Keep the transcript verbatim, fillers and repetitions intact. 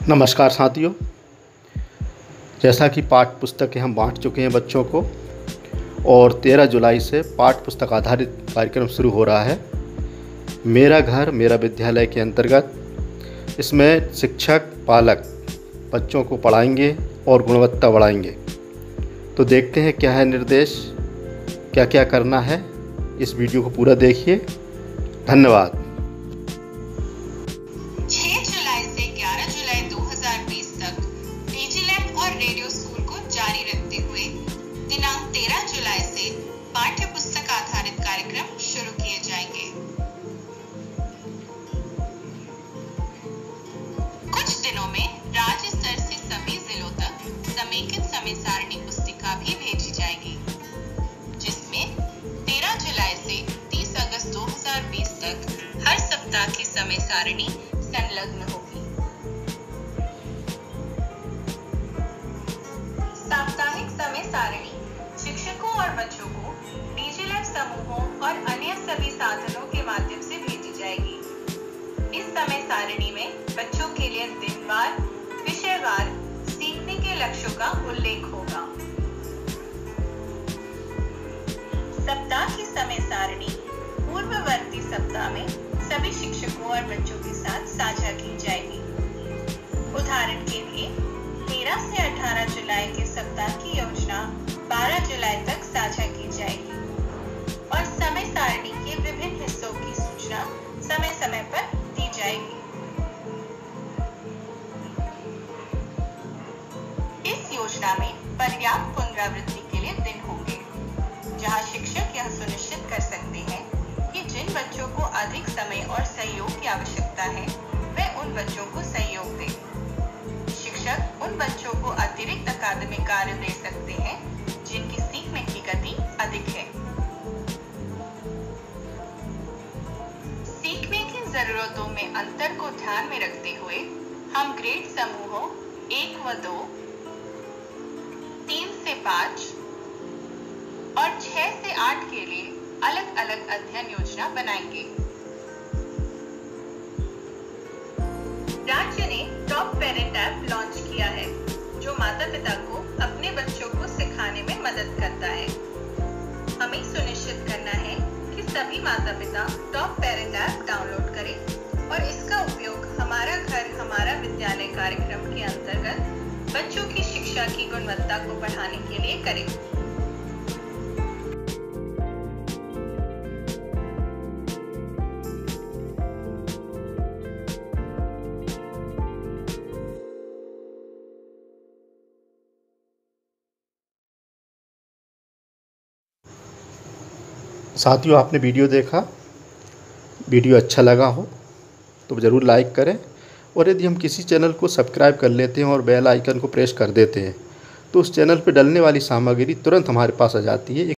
नमस्कार साथियों, जैसा कि पाठ्य पुस्तकें हम बांट चुके हैं बच्चों को और तेरह जुलाई से पाठ्य पुस्तक आधारित कार्यक्रम शुरू हो रहा है। मेरा घर मेरा विद्यालय के अंतर्गत इसमें शिक्षक पालक बच्चों को पढ़ाएंगे और गुणवत्ता बढ़ाएंगे। तो देखते हैं क्या है निर्देश, क्या क्या करना है। इस वीडियो को पूरा देखिए। धन्यवाद। छह जुलाई से ग्यारह जुलाई दो हज़ार बीस तक डिजिलैब और रेडियो स्कूल को जारी रखते हुए दिनांक तेरह जुलाई से पाठ्य पुस्तक आधारित कार्यक्रम शुरू किए जाएंगे। कुछ दिनों में राज्य स्तर से सभी जिलों तक समेकित समय सारणी पुस्तिका भी भेजी जाएगी, जिसमें तेरह जुलाई से तीस अगस्त दो हज़ार बीस तक हर सप्ताह की समय सारणी संलग्न होगी। साप्ताहिक समय सारणी शिक्षकों और बच्चों को डिजिलैब समूहों और अन्य सभी साधनों के माध्यम से भेजी जाएगी। इस समय सारणी में बच्चों के लिए दिनवार, विषयवार सीखने के लक्ष्यों का उल्लेख होगा। सप्ताह की समय सारणी पूर्ववर्ती सप्ताह में सभी शिक्षकों और बच्चों के साथ साझा की जाएगी। उदाहरण के लिए तेरह से अठारह जुलाई के सप्ताह की योजना बारह जुलाई तक साझा की जाएगी और समय सारणी के विभिन्न हिस्सों की सूचना समय समय पर दी जाएगी। इस योजना में पर्याप्त पुनरावृत्ति के लिए दिन होंगे, जहां शिक्षक यह सुनिश्चित कर सकते हैं कि जिन बच्चों को अधिक समय और सहयोग की आवश्यकता है वे उन बच्चों को सहयोग दें। शिक्षक उन बच्चों को अतिरिक्त अकादमिक कार्य दे सकते हैं जिनकी सीखने की गति अधिक है। सीखने की जरूरतों में अंतर को ध्यान में रखते हुए हम ग्रेड समूहों एक व दो, तीन से पाँच और छह से आठ के लिए अलग अलग अध्ययन योजना बनाएंगे। राज्य ने टॉप पेरेंट ऐप लॉन्च किया है, जो माता पिता को अपने बच्चों को सिखाने में मदद करता है। हमें सुनिश्चित करना है कि सभी माता पिता टॉप पेरेंट ऐप डाउनलोड करें और इसका उपयोग हमारा घर हमारा विद्यालय कार्यक्रम के अंतर्गत बच्चों की शिक्षा की गुणवत्ता को बढ़ाने के लिए करें। साथियों, आपने वीडियो देखा, वीडियो अच्छा लगा हो तो ज़रूर लाइक करें और यदि हम किसी चैनल को सब्सक्राइब कर लेते हैं और बेल आइकन को प्रेस कर देते हैं तो उस चैनल पर डलने वाली सामग्री तुरंत हमारे पास आ जाती है।